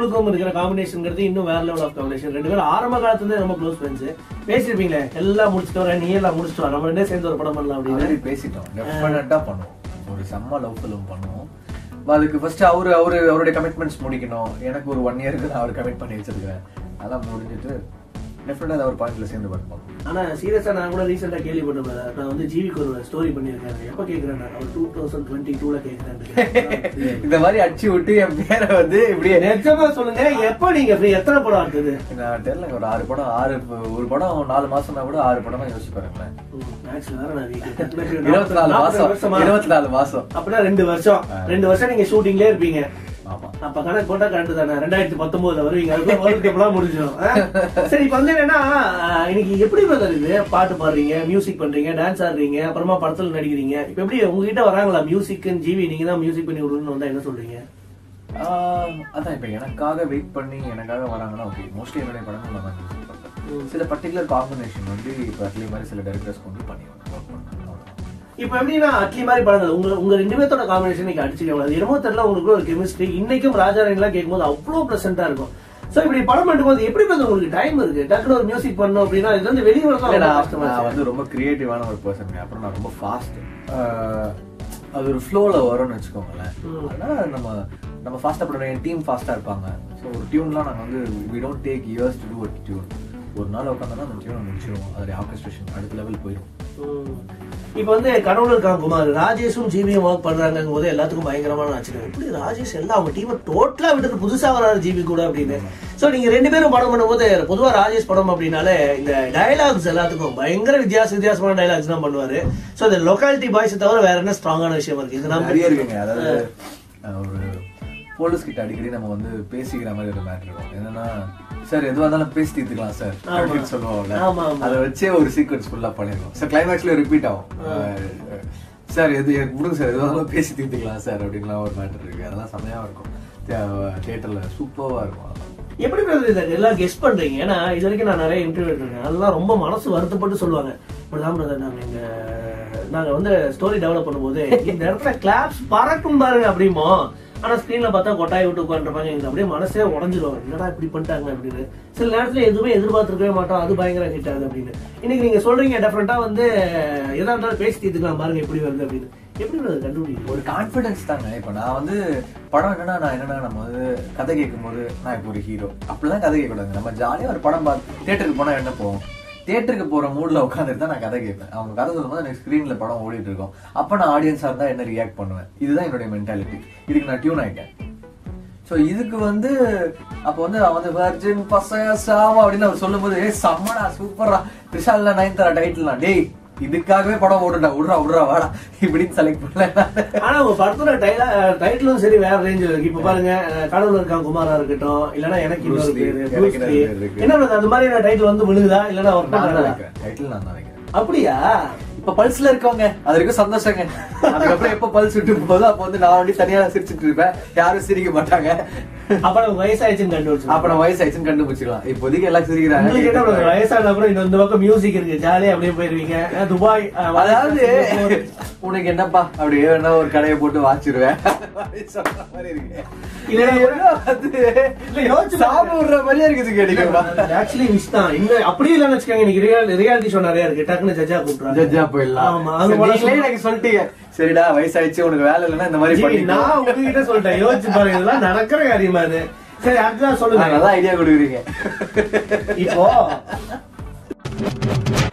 உங்களுக்கும் இருக்கிற காம்பினேஷன்ங்கிறது இன்னும் வேற லெவல் ஆஃப் காம்பினேஷன். 2 பேரும் ஆரம்ப காலத்துல ரொம்ப க்ளோஸ் ஃப்ரெண்ட்ஸ். பேசிருப்பீங்களே எல்லாம் முடிச்சுட்டு வரேன், நீ எல்லாம் முடிச்சுட்டு வர, நம்ம 2 சேர்ந்து ஒரு படம் பண்ணலாம் அப்படின்னு பேசிட்டோம். டெஃபினட்டா பண்ணுவோம், ஒரு செம்ம லவ் ஃபிலிம் பண்ணுவோம். அதுக்கு ஃபர்ஸ்ட் அவருடைய கமிட்மெண்ட்ஸ் முடிக்கணும். எனக்கு ஒரு 1 இயருக்கு நான் அவர் கமிட் பண்ணி வச்சிருக்கேன். அதெல்லாம் முடிஞ்சிட்டு டெஃபினட்டா ஒரு பாயிண்ட்ல சேர்ந்து ஒர்க் பண்ணுவோம். ஆனா சீரியஸா நான் கூட ரீசெண்டா கேள்விப்பட்டேன். நான் வந்து ஜீவிக்கு ஒரு ஸ்டோரி பண்ணிருக்கேன். எப்ப கேக்குறேன், அவர் 2022ல கேக்குறேன். இந்த மாதிரி அடிச்சு விட்டு என் பேரை வந்து இப்படியே நிஜமா சொல்லுங்க, எப்ப நீங்க எத்தனை படம் இருக்குது? நான் தெரியல, ஒரு 6 படம், ஒரு படம் 4 மாசம்னா கூட 6 படம் தான் யோசிச்சு பாருங்களேன். 24 மாசம் அப்படின்னா 2 வருஷம். 2 வருஷம் நீங்க ஷூட்டிங்லயே இருப்பீங்க. அப்ப கணக்கு போட்டா கரெக்ட் தானே. 2019 வருவீங்க, அதுக்குலாம் முடிஞ்சிடும். சரி, இப்ப வந்து என்னன்னா, இன்னைக்கு எப்படி வருது? பாட்டு பாடுறீங்க, மியூசிக் பண்றீங்க, டான்ஸ் ஆடுறீங்க, அப்புறமா படத்துல நடிக்கிறீங்க. இப்ப எப்படி உங்ககிட்ட வராங்களா மியூசிக்? ஜீவி நீங்க தான் மியூசிக் பண்ணி விடணும்னு வந்தா என்ன சொல்றீங்க? அதான் இப்ப எனக்காக வெயிட் பண்ணி எனக்காக வராங்கன்னா ஓகே. மோஸ்ட்லி என்னுடைய படங்கள் நான் மியூசிக் பண்றேன். சில பர்டிகுலர் காம்பினேஷன் வந்து இப்ப அட்லி மாதிரி சில டைரக்டர்ஸ் கொண்டு பண்ணி ஒர்க் பண்றாங்க. இப்ப எப்படின்னா அட்லி மாதிரி படங்கள் உங்க 2 பேர்த்தோட காம்பினேஷன் இன்னைக்கு அடிச்சுக்க என்னமோ தெரியல, உங்களுக்கு ஒரு கெமிஸ்ட்ரி இன்னைக்கும் ராஜாராணிலாம் கேட்கும்போது அவ்வளவு பிரசன்டா இருக்கும். சோ இப்படி படம் பண்ணும்போது எப்படி உங்களுக்கு டைம் இருக்கு? டக்குனு ஒரு மியூசிக் பண்ணணும் அப்படின்னா இது வந்து வெளியே நான் வந்து ரொம்ப கிரியேட்டிவான ஒரு பர்சன். அப்புறம் நான் ரொம்ப ஃபாஸ்ட், அது ஒரு ஃப்ளோல வரும்னு வச்சுக்கோங்களேன். அதனால நம்ம ஃபாஸ்டா பண்ணுறோம். என் டீம் ஃபாஸ்டா இருப்பாங்க. ஸோ ஒரு டியூன்லாம் நாங்கள் வந்து we don't take years to do a tune. ஒரு நாள் உட்காந்தோம்னா அந்த டியூனை முடிச்சிருவோம். அதோட ஆர்கெஸ்ட்ரேஷன் அடுத்த லெவல் போயிடும். இப்ப வந்து கடவுள் இருக்காங்க குமார், ராஜேஷும் ஜிபியும் ஒர்க் பண்றாங்க போது எல்லாத்துக்கும் பயங்கரமான ஆச்சரியம். எப்படி ராஜேஷ் எல்லாம் அவங்க டீமை டோட்டலா விட்டு புதுசா வராரு ஜிபி கூட அப்படின்னு. சோ நீங்க 2 பேரும் படம் பண்ணும்போது பொதுவா ராஜேஷ் படம் அப்படின்னாலே இந்த டயலாக்ஸ் எல்லாத்துக்கும் பயங்கர வித்தியாசமான டயலாக்ஸ் தான் பண்ணுவாரு. சோ இந்த லொக்காலிட்டி பாய்ஸ் தவிர வேற என்ன ஸ்ட்ராங்கான விஷயம் இருக்கு? இது நிறைய இருக்குங்க. அதாவது ஒரு போலீஸ் கிட்ட அடிக்கடி நம்ம வந்து பேசிக்கிற மாதிரி ஒரு மேட்டர் இருக்கும். என்னன்னா, சார் எதுவா இருந்தாலும் பேசி தீர்த்துக்கலாம் சார் அப்படின்னு சொல்லுவாங்க. அதை வச்சே ஒரு சீக்வன்ஸ் ஃபுல்லா பண்ணிருக்கோம். சார் கிளைமேக்ஸ்ல ரிப்பீட் ஆகும். சார் எது விடுங்க சார், எதுவா இருந்தாலும் பேசி தீர்த்துக்கலாம் சார் அப்படின்லாம் ஒரு மேட்டர் இருக்கு. அதெல்லாம் செமையா இருக்கும். தியேட்டர்ல சூப்பரா இருக்கும். எப்படி எல்லாம் கெஸ்ட் பண்றீங்க? ஏன்னா இது வரைக்கும் நான் நிறைய இன்டர்வியூ எடுத்திருக்கேன். அதெல்லாம் ரொம்ப மனசு வருத்தப்பட்டு சொல்லுவாங்க. இப்படிதான் பிரதர், நாங்க வந்து ஸ்டோரி டெவலப் பண்ணும்போது இந்த இடத்துல கிளாப்ஸ் பறக்கும் பாருங்க அப்படிமோ, ஆனா ஸ்கிரீன்ல பார்த்தா கொட்டாய் விட்டு உட்காந்துருப்பாங்க. எங்களுக்கு அப்படியே மனசே உடஞ்சிருவாங்க, என்னடா இப்படி பண்ணிட்டாங்க அப்படின்னு. சில நேரத்துல எதுவுமே எதிர்பார்த்திருக்கவே மாட்டோம், அது பயங்கர ஹிட் ஆகுது அப்படின்னு. இன்னைக்கு நீங்க சொல்றீங்க டெஃபரெண்டா வந்து எதா இருந்தாலும் பேசி தீர்த்துக்கலாம் பாருங்க எப்படி வருது அப்படின்னு. எப்படி கண்டுபிடிக்கும்? ஒரு கான்பிடன்ஸ் தாங்க. இப்ப நான் வந்து படம் என்னன்னா நம்ம வந்து கதை கேட்கும் போது நான் இப்போ ஒரு ஹீரோ அப்படிதான் கதை கேட்கக்கூடாது. நம்ம ஜாலியா ஒரு படம் பார்த்து தியேட்டருக்கு போனா என்ன போவோம், தியேட்டருக்கு போற மூட்ல உட்காந்துட்டு தான் நான் கதை கேட்பேன். அவங்க கதை சொல்லும் போது எனக்கு ஸ்கிரீன்ல படம் ஓடிட்டு இருக்கும். அப்ப நான் ஆடியன்ஸா இருந்தா என்ன ரியாக்ட் பண்ணுவேன். இதுதான் என்னுடைய மென்டாலிட்டி. இதுக்கு நான் டியூன் ஆயிட்டேன். சோ இதுக்கு வந்து அப்ப வந்து அவன் வந்து வெர்ஜின் பசங்க சாவா அப்படின்னு அவர் சொல்லும் போது செம்மடா சூப்பரா த்ரிஷால்ல 9th டைட்டில் டேய் இதுக்காகவே படம் ஓடுடா விடுறா வாடா இப்படின்னு செலக்ட் பண்ணல. ஆனா உங்க படத்தோட டைட்டிலும் சரி வேற ரேஞ்சில் இருக்கு. இப்ப பாருங்க, கடவுள் இருக்கான் குமாரா இருக்கட்டும், இல்லன்னா எனக்கு இன்னொரு பேரு என்ன அந்த மாதிரி டைட்டில் வந்து விழுகுதா? இல்லன்னா டைட்டில் நான் தான் வைக்கிறேன். அப்படியா? இப்ப பல்ஸ்ல இருக்கவங்க அது வரைக்கும் சந்தோஷங்க. அதுக்கப்புறம் எப்ப பல்ஸ் விட்டு போதோ அப்ப வந்து நான் வந்து தனியா சிரிச்சுட்டு இருப்பேன், யாரும் சிரிக்க மாட்டாங்க. அப்புறம் வயசாயிடுச்சுன்னு கண்டுபிடிச்சிக்கலாம். இப்போதைக்கு எல்லாம் சிரிக்கிறாங்க. வயசான அப்புறம் இந்த பக்கம் மியூசிக் இருக்கு, ஜாலியா அப்படியே போயிருவீங்க துபாய். அதாவது உனக்கு என்னப்பா அப்படியே வேணா ஒரு கடையை போட்டு வாச்சிருவேன் சொல்ற மாதிரி இருக்கு. சாப்பிடுற மாதிரியா இருக்குது கேட்டீங்களா? ஆக்சுவலி மிஸ் தான். அப்படியே இல்லன்னு வச்சுக்கோங்க. இன்னைக்கு ரியாலிட்டி ஷோ நிறைய இருக்கு. டக்குனு ஜட்ஜா கூப்பிடுறாங்க. ஜட்ஜா போயிடலாம். எனக்கு சொல்லிட்டீங்க, சரிடா வயசாயிடுச்சு உனக்கு வேலை இல்லைன்னா இந்த மாதிரி நான் உங்ககிட்ட சொல்லிட்டேன். யோசிச்சு பாருங்க, இதெல்லாம் நடக்கிற காரியமா இது. சரி, அடுத்ததான் சொல்லுங்க. நல்லா ஐடியா கொடுக்குறீங்க இப்போ.